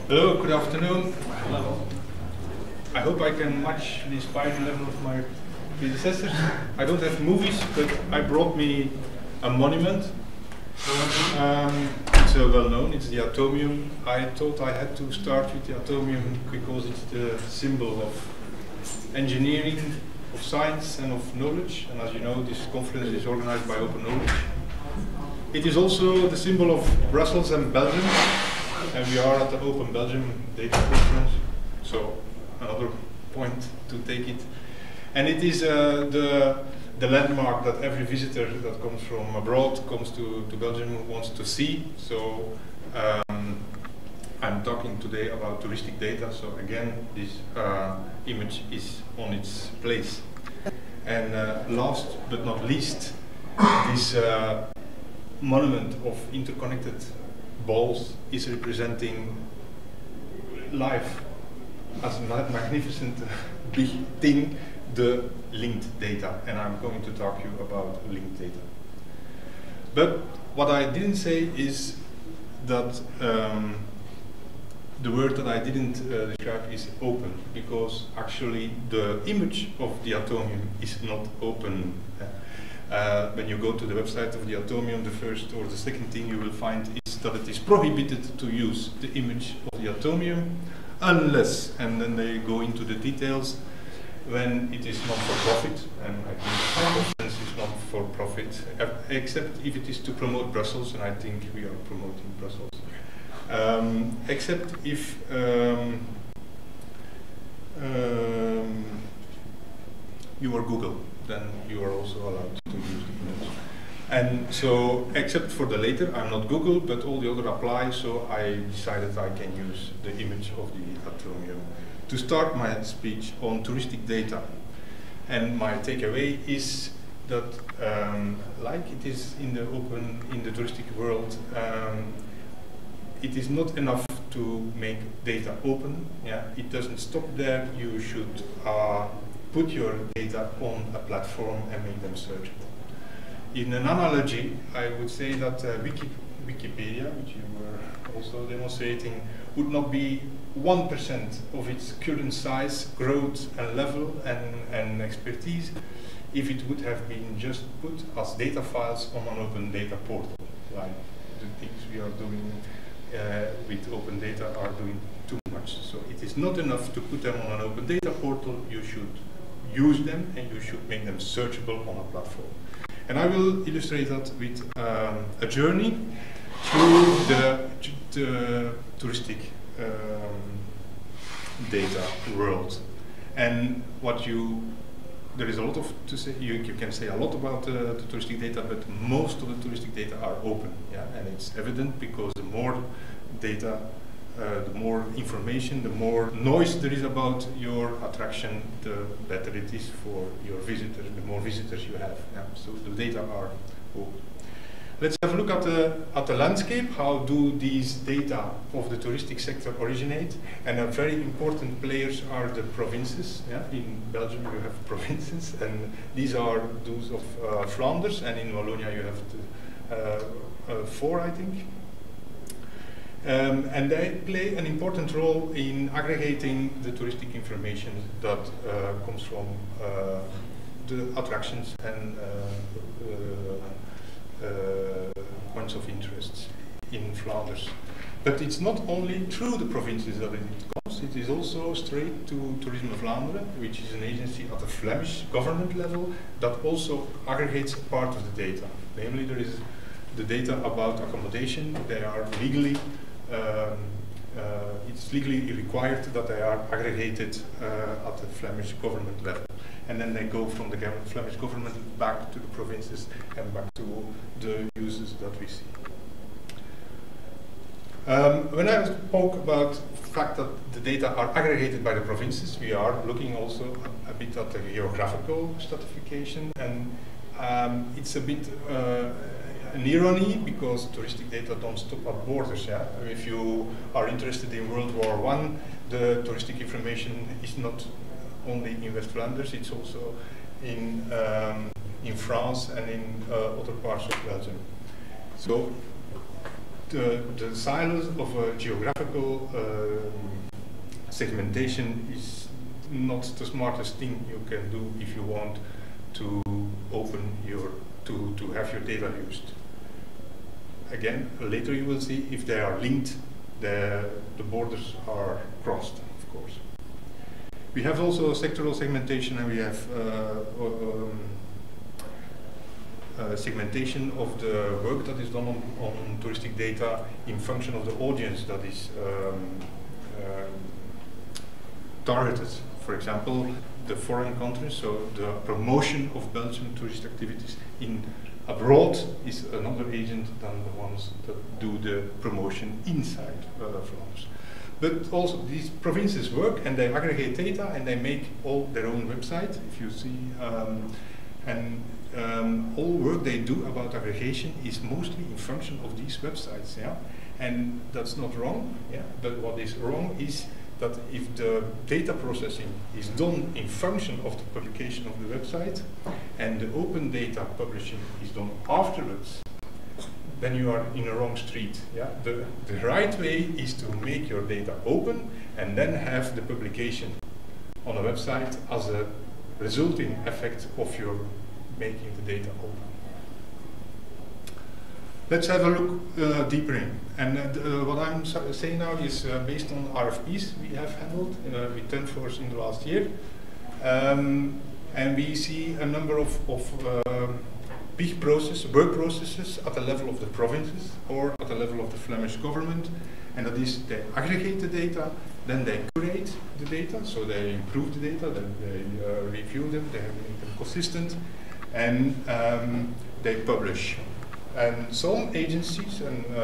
Hello, good afternoon. Hello. I hope I can match the inspiring level of my predecessors. I don't have movies, but I brought me a monument. It's well known, it's the atomium. I thought I had to start with the atomium because it's the symbol of engineering, of science and of knowledge. And as you know, this conference is organized by Open Knowledge. It is also the symbol of Brussels and Belgium. And we are at the Open Belgium Data Conference, so another point to take it. And it is the landmark that every visitor that comes from abroad, comes to Belgium, wants to see. So I'm talking today about touristic data, so again, this image is on its place. And last but not least, this monument of interconnected balls is representing life as a magnificent big thing, the linked data, and I'm going to talk to you about linked data. But what I didn't say is that the word that I didn't describe is open, because actually the image of the atomium is not open. When you go to the website of the atomium, the first or the second thing you will find is that it is prohibited to use the image of the atomium unless, and then they go into the details, when it is not for profit, and I think the conference is not for profit, except if it is to promote Brussels, and I think we are promoting Brussels. Except if you are Google, then you are also allowed to use the image. And so, except for the later, I'm not Google, but all the other apply, so I decided I can use the image of the atomium to start my speech on touristic data. And my takeaway is that, like it is in the touristic world, it is not enough to make data open. Yeah, it doesn't stop there. You should put your data on a platform and make them searchable. In an analogy, I would say that Wikipedia, which you were also demonstrating, would not be 1% of its current size, growth and level and expertise if it would have been just put as data files on an open data portal, like the things we are doing with open data are doing too much. So it is not enough to put them on an open data portal. You should use them and you should make them searchable on a platform. And I will illustrate that with a journey through the touristic data world. And there is a lot to say. You can say a lot about the touristic data, but most of the touristic data are open. Yeah, and it's evident because the more data, the more information, the more noise there is about your attraction, the better it is for your visitors, the more visitors you have. Yeah. So the data are open. Let's have a look at the landscape. How do these data of the touristic sector originate? And very important players are the provinces. Yeah? In Belgium you have provinces, and these are those of Flanders, and in Wallonia you have 4, I think. And they play an important role in aggregating the touristic information that comes from the attractions and points of interest in Flanders. But it's not only through the provinces that it comes, it is also straight to Toerisme Vlaanderen, which is an agency at the Flemish government level that also aggregates part of the data. Namely, there is the data about accommodation. They are legally it's legally required that they are aggregated at the Flemish government level. And then they go from the Flemish government back to the provinces and back to the users that we see. When I spoke about the fact that the data are aggregated by the provinces, we are looking also a bit at the geographical stratification, and it's a bit an irony because touristic data don't stop at borders. Yeah? If you are interested in World War I, the touristic information is not only in West Flanders, it's also in France and in other parts of Belgium. So the silos of a geographical segmentation is not the smartest thing you can do if you want to open your, to have your data used. Again, later you will see if they are linked, the borders are crossed, of course. We have also sectoral segmentation, and we have segmentation of the work that is done on touristic data in function of the audience that is targeted. For example, the foreign countries, so the promotion of Belgian tourist activities in abroad is another agent than the ones that do the promotion inside Flanders. But also these provinces work and they aggregate data and they make all their own website, if you see, all work they do about aggregation is mostly in function of these websites, yeah? And that's not wrong, yeah? But what is wrong is that if the data processing is done in function of the publication of the website and the open data publishing is done afterwards, then you are in a wrong street. Yeah? The right way is to make your data open and then have the publication on a website as a resulting effect of your making the data open. Let's have a look deeper in. And what I'm saying now is based on RFPs we have handled with 10 floors in the last year. And we see a number of big work processes at the level of the provinces or at the level of the Flemish government. And that is, they aggregate the data, then they curate the data, so they improve the data, then they review them, they make them consistent, and they publish. And some agencies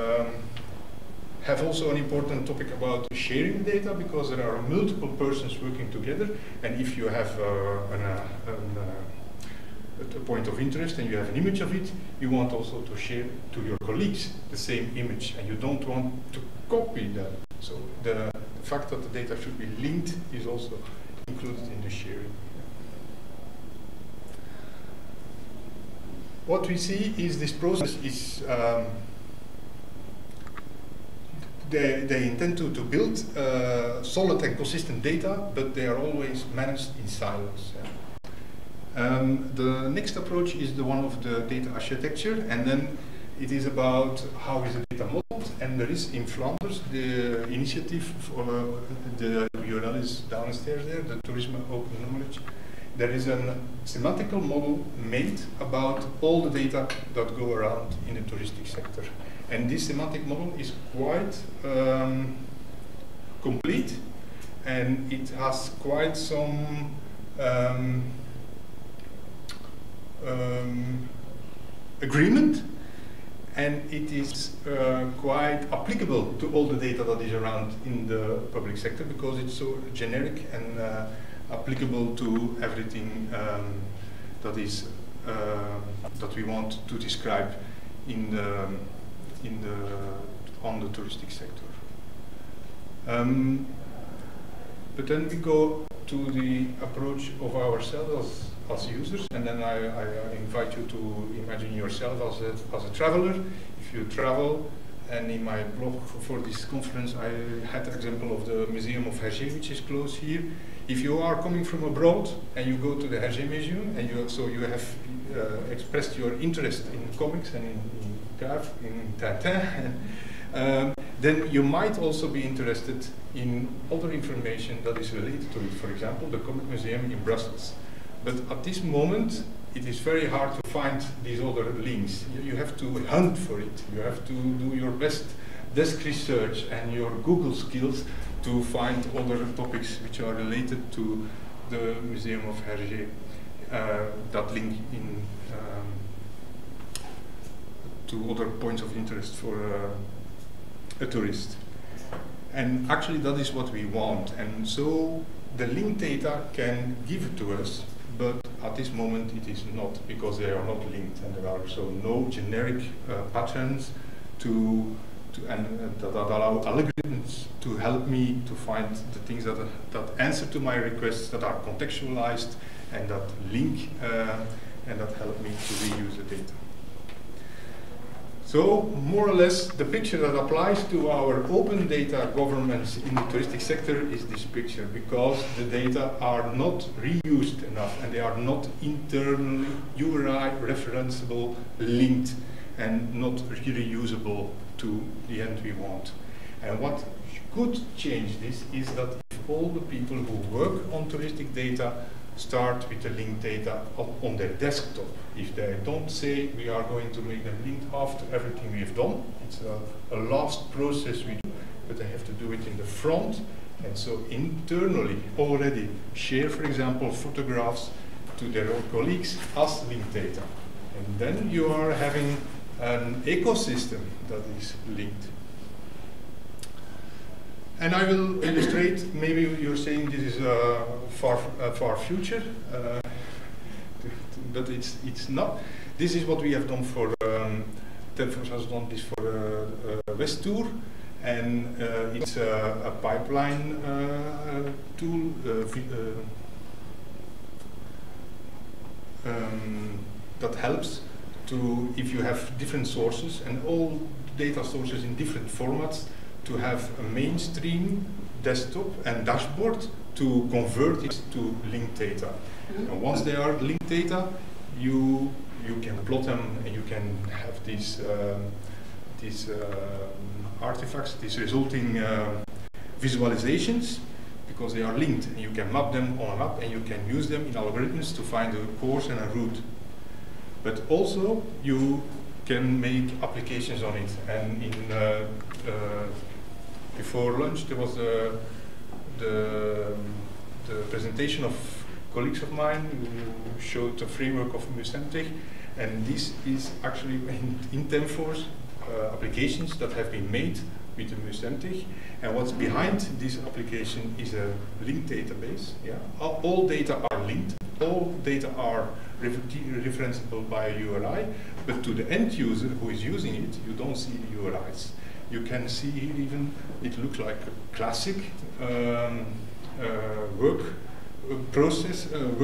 have also an important topic about sharing data, because there are multiple persons working together, and if you have a point of interest and you have an image of it, you want also to share to your colleagues the same image, and you don't want to copy that. So the fact that the data should be linked is also included in the sharing. What we see is this process is they intend to build solid and consistent data, but they are always managed in silos. Yeah. The next approach is the one of the data architecture, and then it is about how is the data modeled. And there is in Flanders the initiative for the URL is downstairs there, the Tourism Open Knowledge. There is a semantical model made about all the data that go around in the touristic sector. And this semantic model is quite complete, and it has quite some agreement, and it is quite applicable to all the data that is around in the public sector, because it's so generic and applicable to everything that is that we want to describe in the on the touristic sector. But then we go to the approach of ourselves as users, and then I invite you to imagine yourself as a traveler. If you travel, and in my blog for this conference I had the example of the Museum of Hergé, which is close here. If you are coming from abroad and you go to the Hergé Museum, and you have expressed your interest in comics and in Cave, in Tintin, then you might also be interested in other information that is related to it. For example, the Comic Museum in Brussels. But at this moment, it is very hard to find these other links. You have to hunt for it. You have to do your best desk research and your Google skills to find other topics which are related to the Museum of Hergé that link in to other points of interest for a tourist. And actually that is what we want. And so the linked data can give it to us, but at this moment it is not, because they are not linked, and there are so no generic patterns that allow algorithms to help me to find the things that answer to my requests, that are contextualized, and that link and that help me to reuse the data. So, more or less, the picture that applies to our open data governance in the touristic sector is this picture, because the data are not reused enough and they are not internally URI referenceable, linked, and not reusable to the end we want. And what could change this is that if all the people who work on touristic data start with the linked data on their desktop. If they don't say we are going to make them linked after everything we've done, it's a last process we do, but they have to do it in the front, and so internally already share, for example, photographs to their own colleagues as linked data. And then you are having an ecosystem that is linked. And I will illustrate, maybe you're saying this is a far future, but it's not. This is what we have done for, Telfort has done this for Westour, and it's a pipeline tool that helps to, if you have different sources and all data sources in different formats, to have a mainstream desktop and dashboard to convert it to linked data. And once they are linked data, you can plot them and you can have these artifacts, these resulting visualizations, because they are linked, and you can map them on a map and you can use them in algorithms to find a course and a route. But also you can make applications on it, and in before lunch there was the presentation of colleagues of mine who showed the framework of Musemtech, and this is actually in Temforce applications that have been made with the Musemtech, and what's behind this application is a linked database. Yeah, all data are linked, all data are referenceable by a URI, but to the end user who is using it, you don't see the URIs. You can see here even, it looks like a classic work process,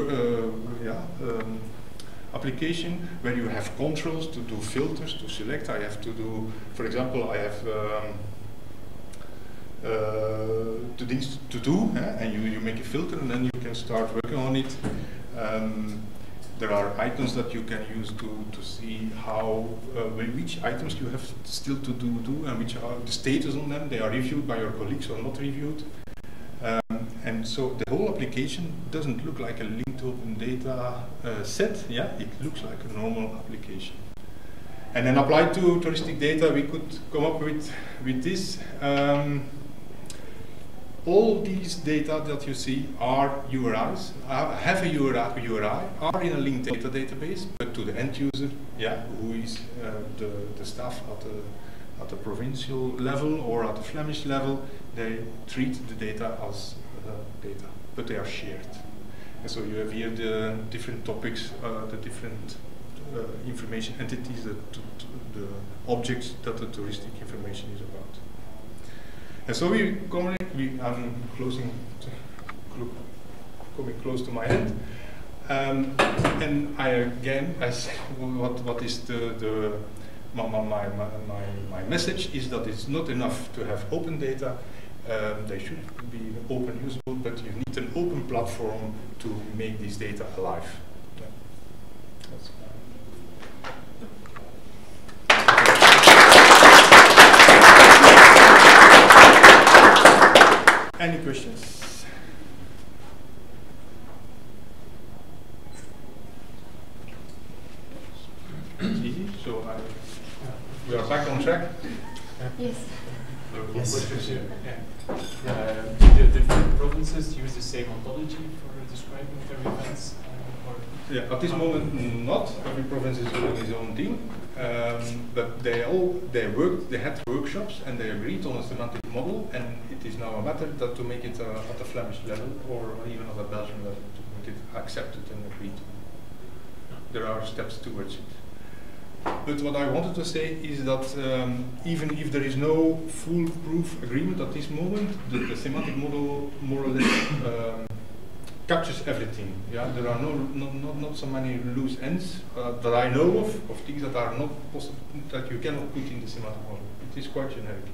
application where you have controls to do filters, to select. I have to do, for example, I have things to do, and you make a filter and then you can start working on it. There are icons that you can use to see how, which items you have still to do and which are the status on them. They are reviewed by your colleagues or not reviewed. And so the whole application doesn't look like a linked open data set. Yeah, it looks like a normal application. And then applied to touristic data, we could come up with this. All these data that you see are URIs, have a URI, are in a linked data database, but to the end user, yeah, who is the staff at the provincial level or at the Flemish level, they treat the data as data, but they are shared. And so you have here the different topics, the different information entities, the objects that the touristic information is about. And so I'm coming close to my end. And I say, what is my message is that it's not enough to have open data. They should be open usable, but you need an open platform to make this data alive. Yeah. That's Any questions? It's easy, so we are back on track. Yes. Yes. Questions here. Yeah. Do the different provinces use the same ontology for describing their events? Yeah, at this moment not. Every province is doing its own thing, but they had workshops and they agreed on a semantic model, and it is now a matter that to make it at the Flemish level or even at the Belgian level to make it accepted and agreed. There are steps towards it. But what I wanted to say is that even if there is no foolproof agreement at this moment, the semantic model more or less captures everything. Yeah, there are not so many loose ends that I know of things that are not possible, that you cannot put in the semantic model. It is quite generic.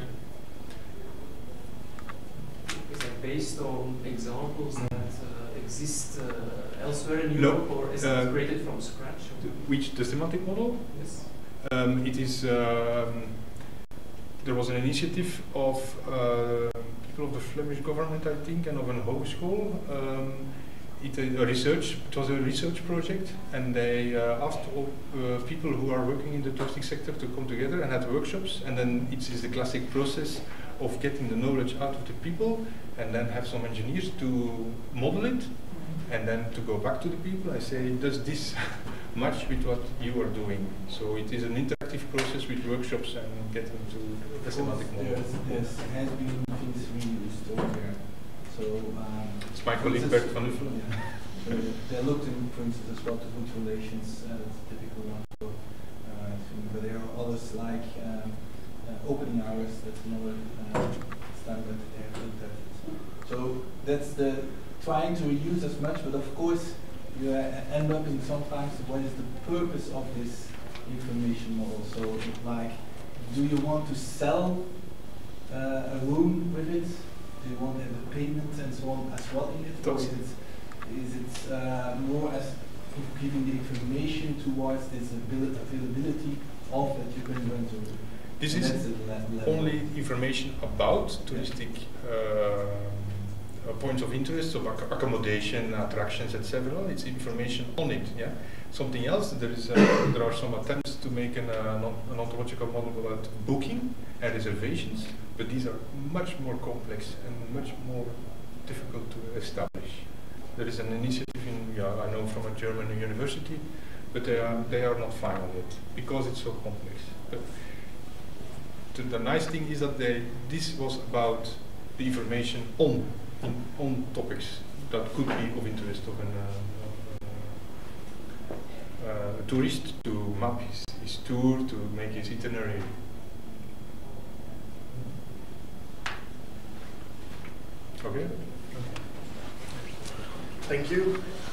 Is that based on examples that exist elsewhere in Europe, or is it created from scratch? The semantic model? Yes. It is. There was an initiative of people of the Flemish government, I think, and of an hogeschool. It was a research project, and they asked all people who are working in the touristic sector to come together and have workshops. And then it is the classic process of getting the knowledge out of the people, and then have some engineers to model it, and then to go back to the people and say, does this match with what you are doing? So it is an interactive process with workshops and getting to the semantic model. There has been things reused over there. So it's my colleague Bert van Uffelen. Yeah. So they looked in, for instance, as well to food relations. That's a typical one for thing. But there are others like opening hours. That's another standard they have looked at. So that's the trying to reuse as much, but of course you end up in sometimes what is the purpose of this information model. So like, do you want to sell a room with it? Do you want to have a payment and so on as well in it? Or is it more as giving the information towards this availability of that you can run to? This is only information about touristic points of interest, so accommodation, attractions, etc. It's information on it. Yeah. Something else. There are some attempts to make an ontological model about booking and reservations, but these are much more complex and much more difficult to establish. There is an initiative in, I know from a German university, but they are not final yet because it's so complex. But the nice thing is that this was about the information on topics that could be of interest of a tourist to map his tour, to make his itinerary. Okay. Thank you.